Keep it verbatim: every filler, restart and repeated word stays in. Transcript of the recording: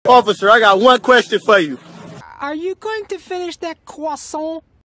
Officer, I got one question for you. Are you going to finish that croissant?